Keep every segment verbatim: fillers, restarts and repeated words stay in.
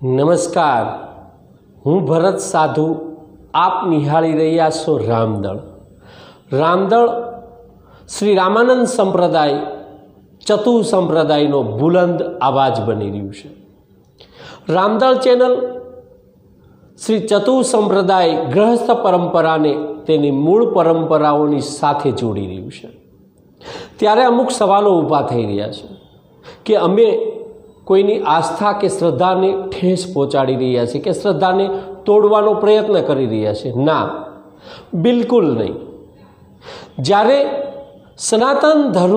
નમસ્કાર, હું ભરત સાધુ. આપ નિહાળી રહ્યા છો રામદળ. રામદળ શ્રી રામાનંદ સંપ્રદાય ચતુ સંપ્રદાયનો બુલંદ આવાજ બની રહ્યું છે. રામદળ ચેનલ શ્રી ચતુ સંપ્રદાય ગ્રહસ્થ પરંપરાને તેની મૂળ પરંપરાઓની સાથે જોડી રહ્યું છે. ત્યારે અમુક સવાલો ઊભા થઈ રહ્યા છે કે અમે કોઈની આસ્થા કે શ્રદ્ધાને ઠેસ પહોંચાડી રહ્યા છે કે શ્રદ્ધાને તોડવાનો પ્રયત્ન કરી રહ્યા છે. ના, બિલકુલ નહીં. જ્યારે સનાતન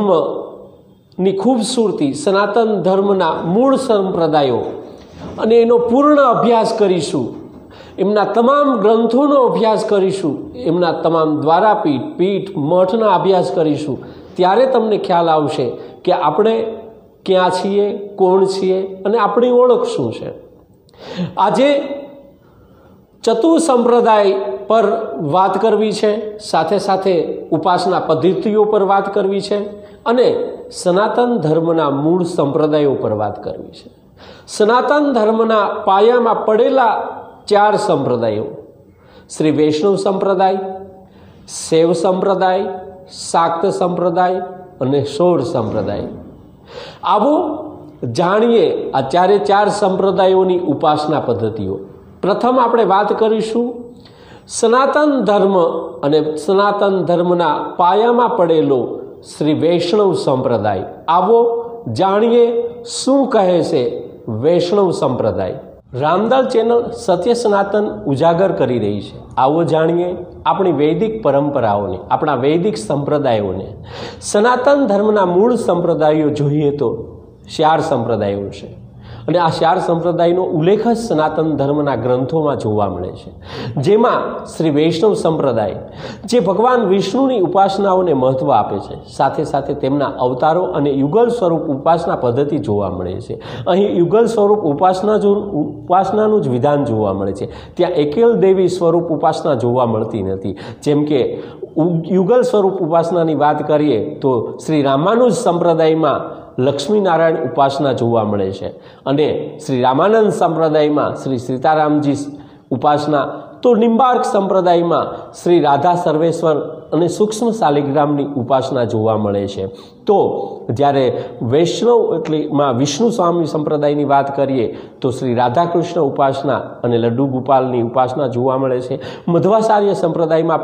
ધર્મની ખૂબસૂરતી, સનાતન ધર્મના મૂળ સંપ્રદાયો અને એનો પૂર્ણ અભ્યાસ કરીશું, એમના તમામ ગ્રંથોનો અભ્યાસ કરીશું, એમના તમામ દ્વારાપીઠ, પીઠ, મઠના અભ્યાસ કરીશું, ત્યારે તમને ખ્યાલ આવશે કે આપણે ક્યાં છીએ, કોણ છીએ અને આપણી ઓળખ શું છે. આજે ચતુ સંપ્રદાય પર વાત કરવી છે, સાથે સાથે ઉપાસના પદ્ધતિઓ પર વાત કરવી છે અને સનાતન ધર્મના મૂળ સંપ્રદાયો પર વાત કરવી છે. સનાતન ધર્મના પાયામાં પડેલા ચાર સંપ્રદાયો, શ્રી વૈષ્ણવ સંપ્રદાય, શૈવ સંપ્રદાય, શાક્ત સંપ્રદાય અને સૌર સંપ્રદાય. આવો જાણીએ આ ચારે ચાર સંપ્રદાયોની ઉપાસના પદ્ધતિઓ. પ્રથમ આપણે વાત કરીશું સનાતન ધર્મ અને સનાતન ધર્મના પાયામાં પડેલો શ્રી વૈષ્ણવ સંપ્રદાય. આવો જાણીએ શું કહે છે વૈષ્ણવ સંપ્રદાય. રામદળ ચેનલ સત્ય સનાતન ઉજાગર કરી રહી છે. આવો જાણીએ આપણી વૈદિક પરંપરાઓને, આપણા વૈદિક સંપ્રદાયોને. સનાતન ધર્મના મૂળ સંપ્રદાયો જોઈએ તો ચાર સંપ્રદાયો છે અને આ ચાર સંપ્રદાયનો ઉલ્લેખ જ સનાતન ધર્મના ગ્રંથોમાં જોવા મળે છે. જેમાં શ્રી વૈષ્ણવ સંપ્રદાય જે ભગવાન વિષ્ણુની ઉપાસનાઓને મહત્વ આપે છે, સાથે સાથે તેમના અવતારો અને યુગલ સ્વરૂપ ઉપાસના પદ્ધતિ જોવા મળે છે. અહીં યુગલ સ્વરૂપ ઉપાસના જો ઉપાસનાનું જ વિધાન જોવા મળે છે. ત્યાં એકેલ દેવી સ્વરૂપ ઉપાસના જોવા મળતી નથી. જેમ કે યુગલ સ્વરૂપ ઉપાસનાની વાત કરીએ તો શ્રી રામાનુજ સંપ્રદાયમાં લક્ષ્મીનારાયણ ઉપાસના જોવા મળે છે અને શ્રી રામાનંદ સંપ્રદાયમાં શ્રી સીતારામજી ઉપાસના, તો નિંબાર્ક સંપ્રદાયમાં શ્રી રાધા સર્વેશ્વર અને સૂક્ષ્મ શાલિગ્રામની ઉપાસના જોવા મળે છે. તો જ્યારે વૈષ્ણવ એટલે માં વિષ્ણુ સ્વામી સંપ્રદાયની વાત કરીએ તો શ્રી રાધાકૃષ્ણ ઉપાસના અને લડ્ડુ ગોપાલની ઉપાસના જોવા મળે છે. મધ્વાચાર્ય સંપ્રદાયમાં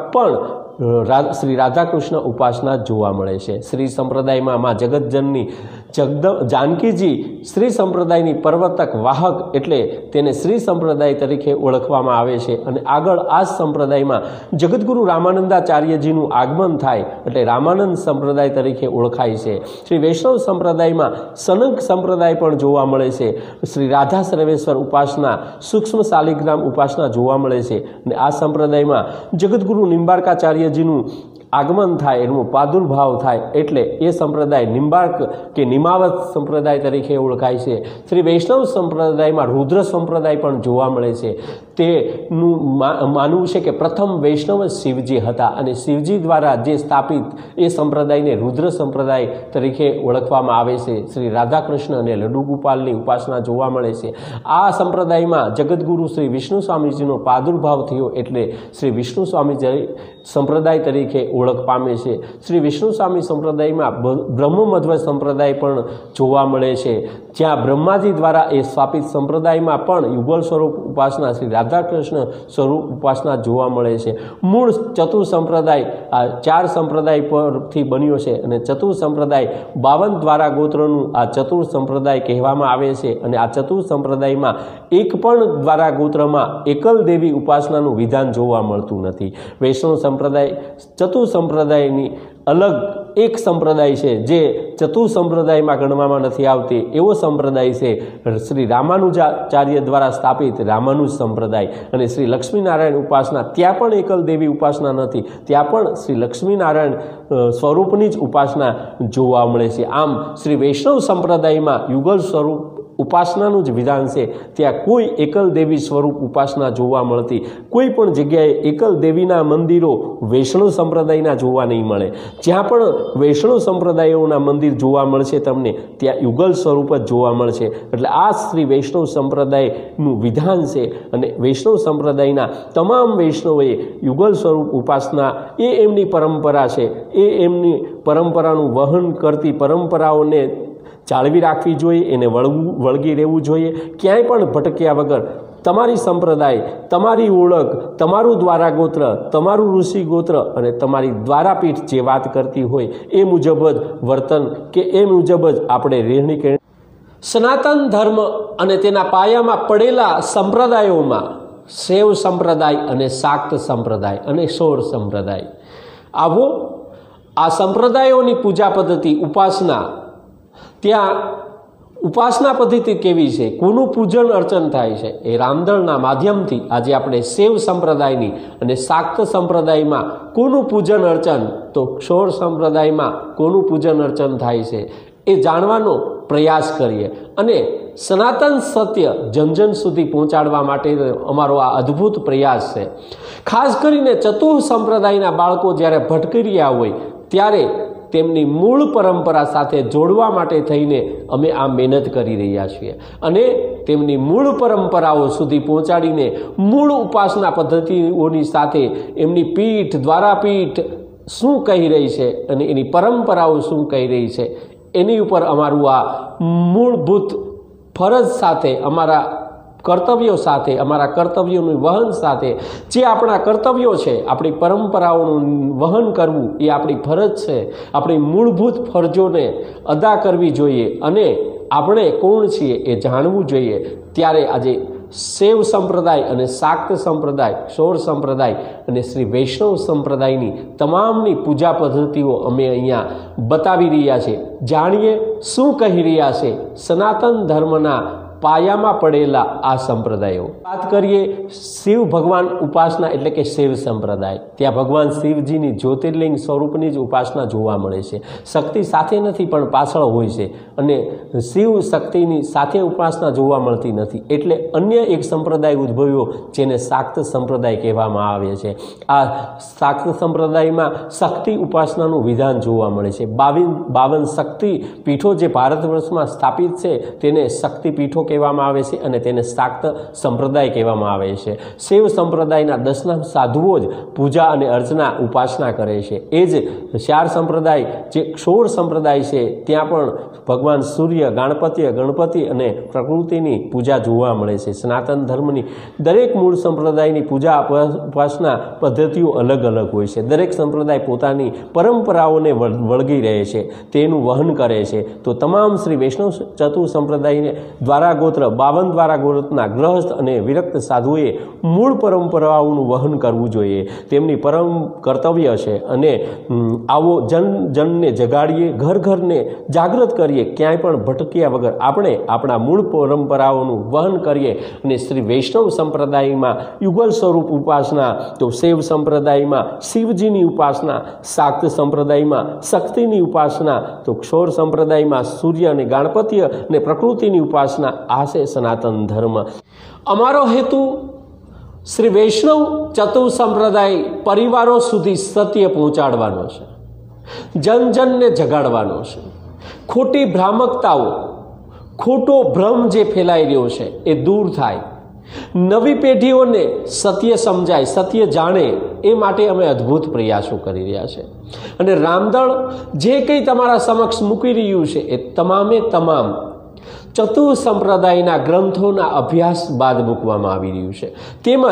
પણ શ્રી રાધાકૃષ્ણ ઉપાસના જોવા મળે છે. શ્રી સંપ્રદાયમાં મા જગતજનની જગદ જાનકીજી શ્રી સંપ્રદાયની પ્રવર્તક વાહક એટલે તેને શ્રી સંપ્રદાય તરીકે ઓળખવામાં આવે છે. અને આગળ આ સંપ્રદાયમાં જગતગુરુ રામાનંદાચાર્યજીનું આગમન થાય એટલે રામાનંદ સંપ્રદાય તરીકે ઓળખાય છે. શ્રી વૈષ્ણવ સંપ્રદાયમાં સનક સંપ્રદાય પણ જોવા મળે છે. શ્રી રાધા સર્વેશ્વર ઉપાસના, સૂક્ષ્મ શાલિગ્રામ ઉપાસના જોવા મળે છે. અને આ સંપ્રદાયમાં જગતગુરુ નિંબાર્કાચાર્યજીનું આગમન થાય, એનો પ્રાદુર્ભાવ થાય એટલે એ સંપ્રદાય નિંબાર્ક કે નિમાવત સંપ્રદાય તરીકે ઓળખાય છે. શ્રી વૈષ્ણવ સંપ્રદાયમાં રુદ્ર સંપ્રદાય પણ જોવા મળે છે. તેનું માનવું છે કે પ્રથમ વૈષ્ણવ શિવજી હતા અને શિવજી દ્વારા જે સ્થાપિત એ સંપ્રદાયને રુદ્ર સંપ્રદાય તરીકે ઓળખવામાં આવે છે. શ્રી રાધાકૃષ્ણ અને લડ્ડુ ગોપાલની ઉપાસના જોવા મળે છે. આ સંપ્રદાયમાં જગતગુરુ શ્રી વિષ્ણુ સ્વામીજીનો પ્રાદુર્ભાવ થયો એટલે શ્રી વિષ્ણુ સ્વામી સંપ્રદાય તરીકે ઓળખ પામે છે. શ્રી વિષ્ણુ સ્વામી સંપ્રદાયમાં બ્રહ્મમધ્વ સંપ્રદાય પણ જોવા મળે છે, જ્યાં બ્રહ્માજી દ્વારા એ સ્થાપિત સંપ્રદાયમાં પણ યુગલ સ્વરૂપ ઉપાસના, શ્રી રાધાકૃષ્ણ સ્વરૂપ ઉપાસના જોવા મળે છે. મૂળ ચતુ સંપ્રદાય આ ચાર સંપ્રદાય પરથી બન્યો છે અને ચતુર સંપ્રદાય બાવન દ્વારા ગોત્રનું આ ચતુર સંપ્રદાય કહેવામાં આવે છે. અને આ ચતુર સંપ્રદાયમાં એક પણ દ્વારા ગોત્રમાં એકલ દેવી ઉપાસનાનું વિધાન જોવા મળતું નથી. વૈષ્ણવ સંપ્રદાય ચતુ સંપ્રદાયની અલગ એક સંપ્રદાય છે જે ચતુ સંપ્રદાયમાં ગણવામાં નથી આવતી. એવો સંપ્રદાય છે શ્રી રામાનુજાચાર્ય દ્વારા સ્થાપિત રામાનુજ સંપ્રદાય. અને શ્રી લક્ષ્મીનારાયણ ઉપાસના, ત્યાં પણ એકલ દેવી ઉપાસના નથી, ત્યાં પણ શ્રી લક્ષ્મીનારાયણ સ્વરૂપની જ ઉપાસના જોવા મળે છે. આમ શ્રી વૈષ્ણવ સંપ્રદાયમાં યુગલ સ્વરૂપ ઉપાસનાનું જ વિધાન છે, ત્યાં કોઈ એકલ દેવી સ્વરૂપ ઉપાસના જોવા મળતી, કોઈ પણ જગ્યાએ એકલ દેવીના મંદિરો વૈષ્ણવ સંપ્રદાયના જોવા નહીં મળે. જ્યાં પણ વૈષ્ણવ સંપ્રદાયોના મંદિર જોવા મળશે તમને, ત્યાં યુગલ સ્વરૂપ જ જોવા મળશે. એટલે આ શ્રી વૈષ્ણવ સંપ્રદાયનું વિધાન છે અને વૈષ્ણવ સંપ્રદાયના તમામ વૈષ્ણવોએ યુગલ સ્વરૂપ ઉપાસના એ એમની પરંપરા છે. એ એમની પરંપરાનું વહન કરતી પરંપરાઓને જાળવી રાખવી જોઈએ, એને વળવું વળગી રહેવું જોઈએ. ક્યાંય પણ ભટક્યા વગર તમારી સંપ્રદાય, તમારી ઓળખ, તમારું દ્વારા ગોત્ર, તમારું ઋષિ ગોત્ર અને તમારી દ્વારાપીઠ જે વાત કરતી હોય એ મુજબ જ વર્તન કે એ મુજબ જ આપણે રહેણી કરણી. સનાતન ધર્મ અને તેના પાયામાં પડેલા સંપ્રદાયોમાં શૈવ સંપ્રદાય અને શાક્ત સંપ્રદાય અને સૌર સંપ્રદાય, આવો આ સંપ્રદાયોની પૂજા પદ્ધતિ, ઉપાસના, ત્યાં ઉપાસના પદ્ધતિ કેવી છે, કોનું પૂજન અર્ચન થાય છે, એ રામદળના માધ્યમથી આજે આપણે શૈવ સંપ્રદાયની અને શાક્ત સંપ્રદાયમાં કોનું પૂજન અર્ચન, તો સૌર સંપ્રદાયમાં કોનું પૂજન અર્ચન થાય છે એ જાણવાનો પ્રયાસ કરીએ અને સનાતન સત્ય જન જન સુધી પહોંચાડવા માટે અમારો આ અદ્ભુત પ્રયાસ છે. ખાસ કરીને ચતુર સંપ્રદાયના બાળકો જ્યારે ભટકી રહ્યા હોય ત્યારે તેમની મૂળ પરંપરા સાથે જોડવા માટે થઈને અમે આ મહેનત કરી રહ્યા છીએ અને તેમની મૂળ પરંપરાઓ સુધી પહોંચાડીને મૂળ ઉપાસના પદ્ધતિઓની સાથે એમની પીઠ, દ્વારાપીઠ શું કહી રહી છે અને એની પરંપરાઓ શું કહી રહી છે એની ઉપર અમારું આ મૂળભૂત ફરજ સાથે, અમારા કર્તવ્યો સાથે, અમારા કર્તવ્યોનું વહન સાથે, જે આપણા કર્તવ્યો છે, આપણી પરંપરાઓનું વહન કરવું એ આપણી ફરજ છે. આપણી મૂળભૂત ફરજોને અદા કરવી જોઈએ અને આપણે કોણ છીએ એ જાણવું જોઈએ. ત્યારે આજે શૈવ સંપ્રદાય અને શાક્ત સંપ્રદાય, સૌર સંપ્રદાય અને શ્રી વૈષ્ણવ સંપ્રદાયની તમામની પૂજા પદ્ધતિઓ અમે અહીંયા બતાવી રહ્યા છીએ. જાણીએ શું કહી રહ્યા છે સનાતન ધર્મના પાયામાં પડેલા આ સંપ્રદાયો. વાત કરીએ શિવ ભગવાન ઉપાસના એટલે કે શૈવ સંપ્રદાય. ત્યાં ભગવાન શિવજીની જ્યોતિર્લિંગ સ્વરૂપની જ ઉપાસના જોવા મળે છે. શક્તિ સાથે નથી પણ પાછળ હોય છે અને શિવ શક્તિની સાથે ઉપાસના જોવા મળતી નથી. એટલે અન્ય એક સંપ્રદાય ઉદ્ભવ્યો જેને શાક્ત સંપ્રદાય કહેવામાં આવે છે. આ શાક્ત સંપ્રદાયમાં શક્તિ ઉપાસનાનું વિધાન જોવા મળે છે. બાવીન બાવન શક્તિ પીઠો જે ભારત વર્ષમાં સ્થાપિત છે તેને શક્તિ પીઠો કહેવામાં આવે છે અને તેને શાક્ત સંપ્રદાય કહેવામાં આવે છે. શૈવ સંપ્રદાયના દસના સાધુઓ જ પૂજા અને અર્ચના ઉપાસના કરે છે. એ જ ચાર સંપ્રદાય જે સૌર સંપ્રદાય છે ત્યાં પણ ભગવાન સૂર્ય, ગાણપત્ય, ગણપતિ અને પ્રકૃતિની પૂજા જોવા મળે છે. સનાતન ધર્મની દરેક મૂળ સંપ્રદાયની પૂજા ઉપાસના પદ્ધતિઓ અલગ અલગ હોય છે. દરેક સંપ્રદાય પોતાની પરંપરાઓને વળગી રહે છે, તેનું વહન કરે છે. તો તમામ શ્રી વૈષ્ણવ ચતુર સંપ્રદાયને દ્વારા ગોત્ર, બાવન દ્વારા ગોત્રના ગ્રહસ્થ અને વિરક્ત સાધુએ મૂળ પરંપરાઓનું વહન કરવું જોઈએ. તેમની પરમ કર્તવ્ય છે અને આવો જન જનને જગાડીએ, ઘર ઘરને જાગૃત કરીએ. ક્યાંય પણ ભટક્યા વગર આપણે આપણા મૂળ પરંપરાઓનું વહન કરીએ અને શ્રી વૈષ્ણવ સંપ્રદાયમાં યુગલ સ્વરૂપ ઉપાસના, તો શૈવ સંપ્રદાયમાં શિવજીની ઉપાસના, શાક્ત સંપ્રદાયમાં શક્તિની ઉપાસના, તો સૌર સંપ્રદાયમાં સૂર્ય અને ગાણપત્ય અને પ્રકૃતિની ઉપાસના. આ છે સનાતન ધર્મ. અમારો હેતુ શ્રી વૈષ્ણવ ચતુર સંપ્રદાય પરિવારો સુધી સત્ય પહોંચાડવાનો છે, જન જનને જગાડવાનો છે. ખોટી ભ્રામકતાઓ, ખોટો ભ્રમ જે ફેલાઈ રહ્યો છે એ દૂર થાય, નવી પેઢીઓને સત્ય સમજાય, સત્ય જાણે, એ માટે અમે અદ્ભુત પ્રયાસો કરી રહ્યા છે. અને રામદળ જે કંઈ તમારા સમક્ષ મૂકી રહ્યું છે એ તમામે તમામ ચતુર સંપ્રદાયના ગ્રંથોના અભ્યાસ બાદ મૂકવામાં આવી રહ્યું છે. તેમજ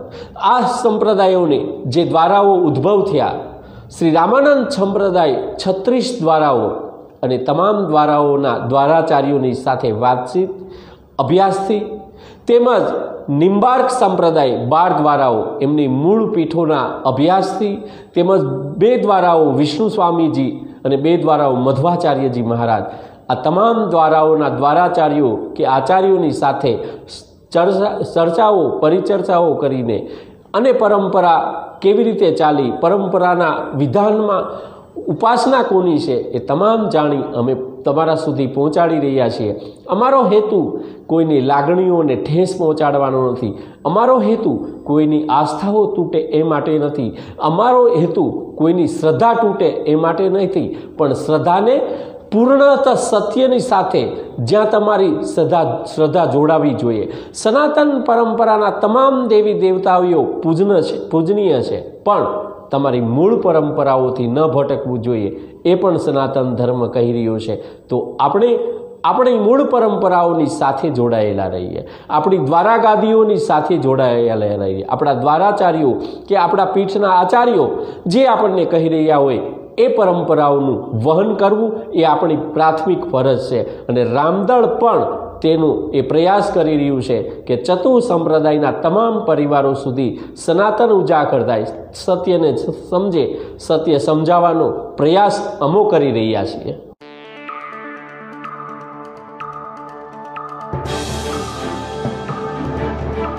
આ સંપ્રદાયોને જે દ્વારાઓ ઉદ્ભવ થયા, શ્રી રામાનંદ સંપ્રદાય છત્રીસ દ્વારાઓ અને તમામ દ્વારાઓના દ્વારાચાર્યોની સાથે વાતચીત, અભ્યાસથી, તેમજ નિમ્બાર્ક સંપ્રદાય બાર દ્વારાઓ એમની મૂળ પીઠોના અભ્યાસથી, તેમજ બે દ્વારાઓ વિષ્ણુ સ્વામીજી અને બે દ્વારાઓ મધ્વાચાર્યજી મહારાજ, આ તમામ દ્વારાઓના દ્વારાચાર્યો કે આચાર્યોની સાથે ચર્ચા ચર્ચાઓ પરિચર્ચાઓ કરીને અને પરંપરા કેવી રીતે ચાલી, પરંપરાના વિધાનમાં ઉપાસના કોની છે એ તમામ જાણી અમે તમારા સુધી પહોંચાડી રહ્યા છીએ. અમારો હેતુ કોઈની લાગણીઓને ઠેસ પહોંચાડવાનો નથી. અમારો હેતુ કોઈની આસ્થાઓ તૂટે એ માટે નથી. અમારો હેતુ કોઈની શ્રદ્ધા તૂટે એ માટે નથી. પણ શ્રદ્ધાને પૂર્ણતઃ સત્યની સાથે જ્યાં તમારી શ્રદ્ધા શ્રદ્ધા જોડાવી જોઈએ. સનાતન પરંપરાના તમામ દેવી દેવતાઓ પૂજન છે પૂજનીય છે, પણ તમારી મૂળ પરંપરાઓથી ન ભટકવું જોઈએ એ પણ સનાતન ધર્મ કહી રહ્યો છે. તો આપણે આપણી મૂળ પરંપરાઓની સાથે જોડાયેલા રહીએ, આપણી દ્વારાગાદીઓની સાથે જોડાયેલા રહીએ. આપણા દ્વારાચાર્યો કે આપણા પીઠના આચાર્યો જે આપણને કહી રહ્યા હોય એ પરંપરાઓનું વહન કરવું એ આપણી પ્રાથમિક ફરજ છે. અને રામદળ પણ તેનું એ પ્રયાસ કરી રહ્યું છે કે ચતુ સંપ્રદાયના તમામ પરિવારો સુધી સનાતન ઉજાગર થાય, સત્યને સમજે, સત્ય સમજાવવાનો પ્રયાસ અમો કરી રહ્યા છીએ.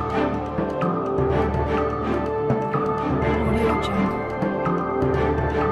Audio Jungle.